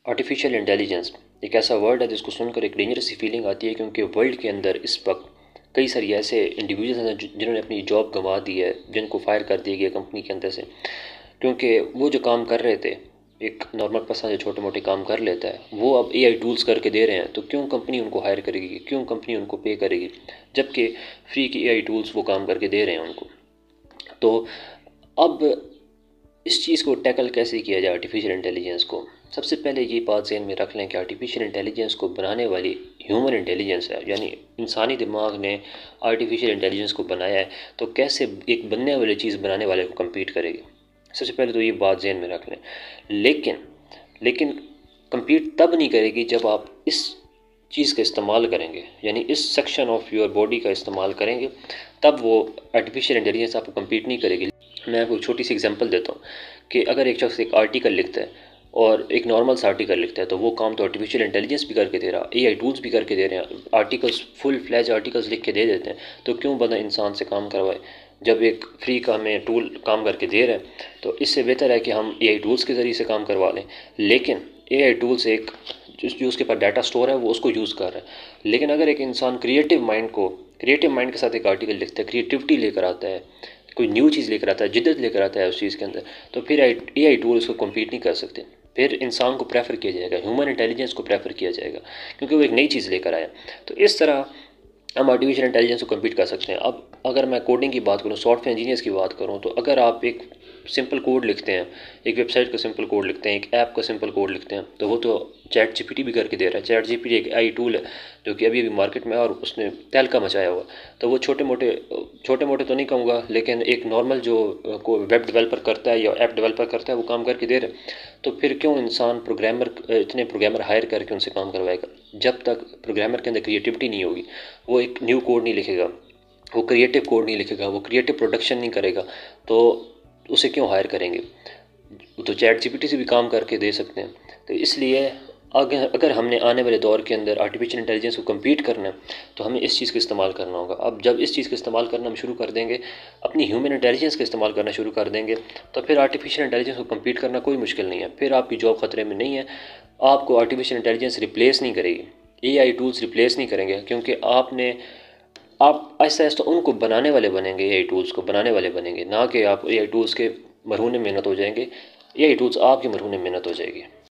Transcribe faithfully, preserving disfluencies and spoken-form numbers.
Artificial intelligence एक ऐसा word है जिसको सुनकर एक डेंजरस सी फीलिंग आती है, क्योंकि वर्ल्ड के अंदर इस वक्त कई सारी ऐसे इंडिविजुअल्स हैं जिन्होंने अपनी जॉब गंवा दी है, जिनको फायर कर दिया गया कंपनी के अंदर से, क्योंकि वो जो काम कर रहे थे, एक नॉर्मल पर्सन जो छोटे मोटे काम कर लेता है, वो अब एआई टूल्स करके दे रहे हैं। तो क्यों कंपनी उनको हायर करेगी, क्यों कंपनी उनको पे करेगी, जबकि फ्री की एआई टूल्स वो काम करके दे रहे हैं उनको। तो अब इस चीज़ को टैकल कैसे किया जाए आर्टिफिशियल इंटेलिजेंस को। सबसे पहले ये बात ज़हन में रख लें कि आर्टिफिशियल इंटेलिजेंस को बनाने वाली ह्यूमन इंटेलिजेंस है, यानी इंसानी दिमाग ने आर्टिफिशियल इंटेलिजेंस को बनाया है। तो कैसे एक बनने वाली चीज़ बनाने वाले को कम्पीट करेगी, सबसे पहले तो ये बात ज़हन में रख लें। लेकिन लेकिन कम्पीट तब नहीं करेगी जब आप इस चीज़ का इस्तेमाल करेंगे, यानी इस सेक्शन ऑफ योर बॉडी का इस्तेमाल करेंगे, तब वो आर्टिफिशियल इंटेलिजेंस आपको कम्पीट नहीं करेगी। मैं आपको छोटी सी एग्जांपल देता हूँ कि अगर एक शख्स एक आर्टिकल लिखता है और एक नॉर्मल सा आर्टिकल लिखता है, तो वो काम तो आर्टिफिशियल इंटेलिजेंस भी करके दे रहा, एआई टूल्स भी करके दे रहे हैं, आर्टिकल्स फुल फ्लैज आर्टिकल्स लिख के दे देते हैं। तो क्यों बंदा इंसान से काम करवाए जब एक फ्री का हमें टूल काम करके दे रहे हैं। तो इससे बेहतर है कि हम एआई टूल्स के ज़रिए से काम करवा लें। लेकिन एआई टूल्स एक जो उसके पास डाटा स्टोर है वो उसको यूज़ कर रहा है। लेकिन अगर एक इंसान क्रिएटिव माइंड को क्रिएटिव माइंड के साथ एक आर्टिकल लिखता है, क्रिएटिविटी लेकर आता है, कोई न्यू चीज़ लेकर आता है, जिद्दत लेकर आता है उस चीज़ के अंदर, तो फिर ए आई टूल उसको कम्पीट नहीं कर सकते। फिर इंसान को प्रेफर किया जाएगा, ह्यूमन इंटेलिजेंस को प्रेफर किया जाएगा, क्योंकि वो एक नई चीज़ लेकर आया। तो इस तरह हम आर्टिफिशियल इंटेलिजेंस को कम्पीट कर सकते हैं। अब अगर मैं कोडिंग की बात करूँ, सॉफ्टवेयर इंजीनियर्स की बात करूँ, तो अगर आप एक सिंपल कोड लिखते हैं, एक वेबसाइट का सिंपल कोड लिखते हैं, एक ऐप का सिंपल कोड लिखते हैं, तो वो तो चैट जीपीटी भी करके दे रहा है। चैट जीपीटी एक आई टूल है जो कि अभी अभी मार्केट में और उसने तहलका मचाया हुआ। तो वो छोटे मोटे छोटे मोटे तो नहीं कहूँगा, लेकिन एक नॉर्मल जो को वेब डेवलपर करता है या ऐप डेवलपर करता है वो काम करके दे रहे हैं। तो फिर क्यों इंसान प्रोग्रामर इतने प्रोग्रामर हायर करके उनसे काम करवाएगा, जब तक प्रोग्रामर के अंदर क्रिएटिविटी नहीं होगी। वो एक न्यू कोड नहीं लिखेगा, वो क्रिएटिव कोड नहीं लिखेगा, वो क्रिएटिव प्रोडक्शन नहीं करेगा, तो उसे क्यों हायर करेंगे। तो चैट जीपीटी से भी काम करके दे सकते हैं। तो इसलिए अगर अगर हमने आने वाले दौर के अंदर आर्टिफिशियल इंटेलिजेंस को कम्पीट करना है, तो हमें इस चीज़ का इस्तेमाल करना होगा। अब जब इस चीज़ का इस्तेमाल करना हम शुरू कर देंगे, अपनी ह्यूमन इंटेलिजेंस का इस्तेमाल करना शुरू कर देंगे, तो फिर आर्टिफिशियल इंटेलिजेंस को कम्पीट करना कोई मुश्किल नहीं है। फिर आपकी जॉब ख़तरे में नहीं है। आपको आर्टिफिशियल इंटेलिजेंस रिप्लेस नहीं करेगी, ए आई टूल्स रिप्लेस नहीं करेंगे, क्योंकि आपने आप आहिस्ता आहिस्ता उनको बनाने वाले बनेंगे, ए आई टूल्स को बनाने वाले बनेंगे, ना कि आप ए आई टूल्स के मरहूने मेहनत हो जाएंगे। ए आई टूल्स आपकी मरहूने मेहनत हो जाएगी।